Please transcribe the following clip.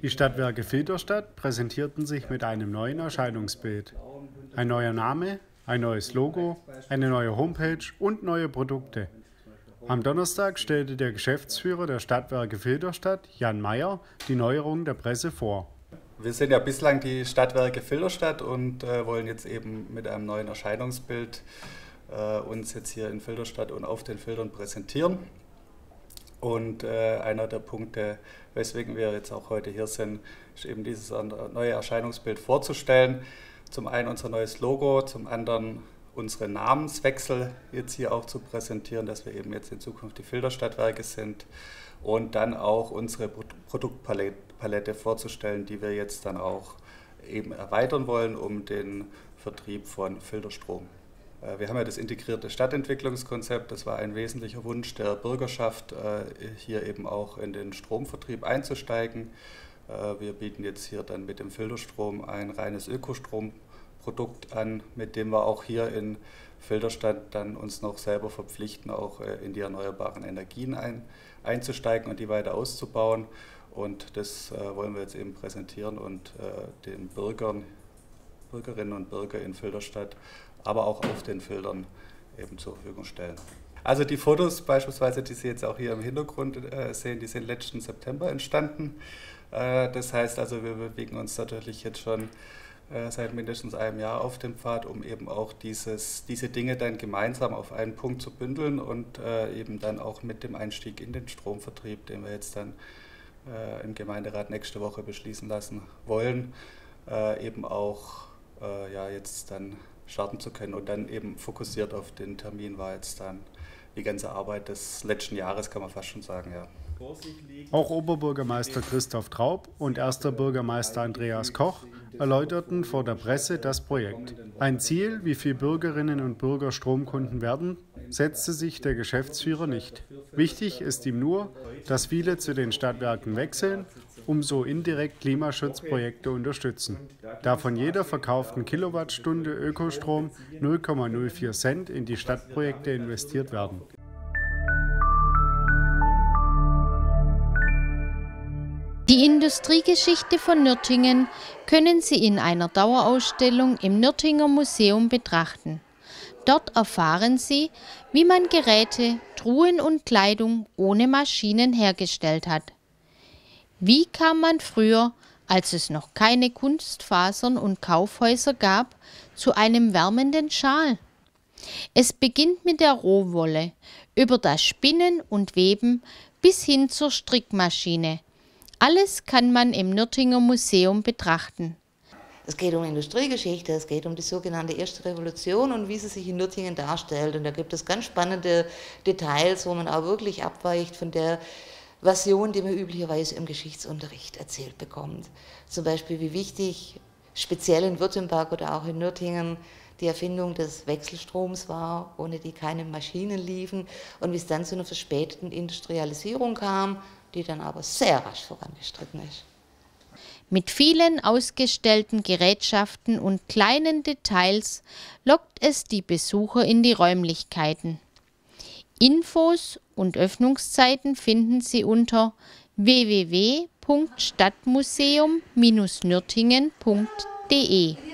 Die Stadtwerke Filderstadt präsentierten sich mit einem neuen Erscheinungsbild. Ein neuer Name, ein neues Logo, eine neue Homepage und neue Produkte. Am Donnerstag stellte der Geschäftsführer der Stadtwerke Filderstadt, Jan Meyer, die Neuerung der Presse vor. Wir sind ja bislang die Stadtwerke Filderstadt und wollen jetzt eben mit einem neuen Erscheinungsbild uns jetzt hier in Filderstadt und auf den Filtern präsentieren. Und einer der Punkte, weswegen wir jetzt auch heute hier sind, ist eben dieses neue Erscheinungsbild vorzustellen. Zum einen unser neues Logo, zum anderen unsere Namenswechsel jetzt hier auch zu präsentieren, dass wir eben jetzt in Zukunft die Filderstadtwerke sind und dann auch unsere Produktpalette vorzustellen, die wir jetzt dann auch eben erweitern wollen um den Vertrieb von Filterstrom. Wir haben ja das integrierte Stadtentwicklungskonzept, das war ein wesentlicher Wunsch der Bürgerschaft, hier eben auch in den Stromvertrieb einzusteigen. Wir bieten jetzt hier dann mit dem Filterstrom ein reines Ökostromprodukt an, mit dem wir auch hier in Filderstadt dann uns noch selber verpflichten, auch in die erneuerbaren Energien einzusteigen und die weiter auszubauen. Und das wollen wir jetzt eben präsentieren und den Bürgerinnen und Bürgern in Filderstadt, aber auch auf den Filtern eben zur Verfügung stellen. Also die Fotos beispielsweise, die Sie jetzt auch hier im Hintergrund sehen, die sind letzten September entstanden. Das heißt also, wir bewegen uns natürlich jetzt schon seit mindestens einem Jahr auf dem Pfad, um eben auch diese Dinge dann gemeinsam auf einen Punkt zu bündeln und eben dann auch mit dem Einstieg in den Stromvertrieb, den wir jetzt dann im Gemeinderat nächste Woche beschließen lassen wollen, eben auch jetzt dann starten zu können und dann eben fokussiert auf den Termin war jetzt dann die ganze Arbeit des letzten Jahres, kann man fast schon sagen, ja. Auch Oberbürgermeister Christoph Traub und erster Bürgermeister Andreas Koch erläuterten vor der Presse das Projekt. Ein Ziel, wie viele Bürgerinnen und Bürger Stromkunden werden, setzte sich der Geschäftsführer nicht. Wichtig ist ihm nur, dass viele zu den Stadtwerken wechseln, um so indirekt Klimaschutzprojekte unterstützen. Da von jeder verkauften Kilowattstunde Ökostrom 0,04 Cent in die Stadtprojekte investiert werden. Die Industriegeschichte von Nürtingen können Sie in einer Dauerausstellung im Nürtinger Museum betrachten. Dort erfahren Sie, wie man Geräte, Truhen und Kleidung ohne Maschinen hergestellt hat. Wie kam man früher, als es noch keine Kunstfasern und Kaufhäuser gab, zu einem wärmenden Schal? Es beginnt mit der Rohwolle, über das Spinnen und Weben bis hin zur Strickmaschine. Alles kann man im Nürtinger Museum betrachten. Es geht um Industriegeschichte, es geht um die sogenannte Erste Revolution und wie sie sich in Nürtingen darstellt. Und da gibt es ganz spannende Details, wo man auch wirklich abweicht von der Version, die man üblicherweise im Geschichtsunterricht erzählt bekommt. Zum Beispiel, wie wichtig, speziell in Württemberg oder auch in Nürtingen, die Erfindung des Wechselstroms war, ohne die keine Maschinen liefen und wie es dann zu einer verspäteten Industrialisierung kam, die dann aber sehr rasch vorangestritten ist. Mit vielen ausgestellten Gerätschaften und kleinen Details lockt es die Besucher in die Räumlichkeiten. Infos und Öffnungszeiten finden Sie unter www.stadtmuseum-nürtingen.de.